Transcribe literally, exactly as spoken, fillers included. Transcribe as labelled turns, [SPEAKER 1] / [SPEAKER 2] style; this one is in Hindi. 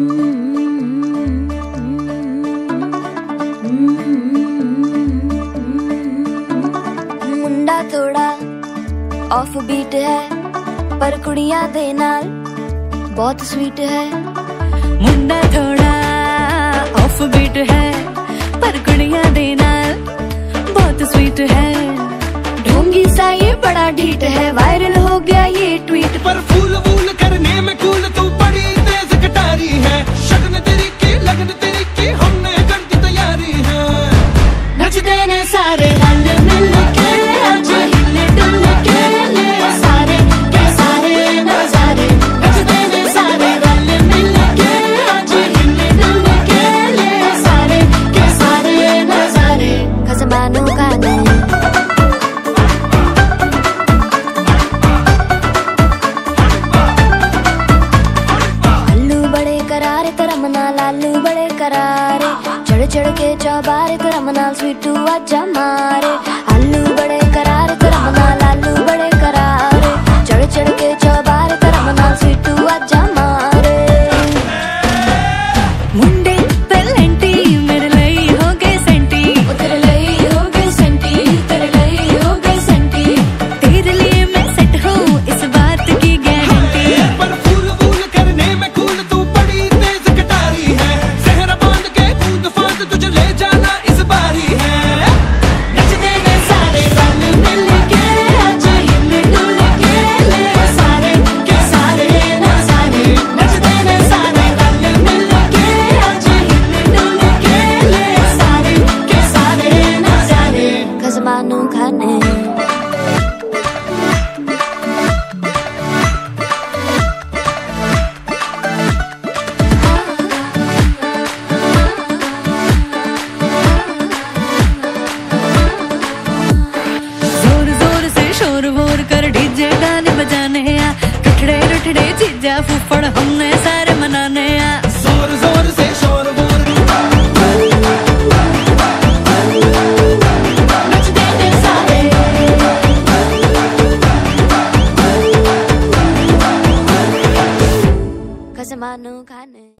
[SPEAKER 1] मुंडा थोड़ा ऑफ बीट है पर कुड़ियां दे नाल बहुत स्वीट है।
[SPEAKER 2] मुंडा थोड़ा ऑफ बीट है पर कुड़ियां दे नाल बहुत स्वीट है।
[SPEAKER 1] ढोंगी सा ये बड़ा ढीठ है, वायरल हो गया ये ट्वीट।
[SPEAKER 3] पर फूल वूल करने में कूल तू बड़ी तेज कटारी है। शगन तेरी की लगन तेरी की हमने कर दी तैयारी है।
[SPEAKER 1] नचते ने सारे रल मिल के आज हिले डुल के ले सारे के सारे नजारे। नचते ने सारे रल मिल के आज हिले डुल के ले सारे के सारे नजारे। खसमानों का नहीं लालू बड़े करारे, चढ़ चढ़ के चौबारे तेरा मनाल स्वीटू आजा मारे। आलू बड़े करारे तेरा मनाल लालू बड़े करारे, चढ़ चढ़ के चौबारे तेरा मनाल स्वीटू आजा मारे।
[SPEAKER 2] मुंडे पेलेंटी मेरे लिए हो गए सेंटी,
[SPEAKER 1] तेरे लिए हो गए सेंटी, तेरे लिए हो गए सेंटी।
[SPEAKER 2] तेरे लिए मैं सेट हूँ इस बात की गारंटी।
[SPEAKER 3] पर फूल वूल करने में कूल तू बड़ी तेज कटारी है। सहरा बांध के कूद फांद तुझे ले जाना इस बारी है।
[SPEAKER 1] नचते ने सारे रल मिल के आज हिले डुल के ले सारे के सारे नजारे। नचते ने सारे रल मिल के आज हिले डुल के ले सारे के सारे नजारे। खसमानों खाने
[SPEAKER 2] जोर जोर से शोर वोर कर डीजे गाने बजाने आ। रठड़े रठड़े चीजा फूफा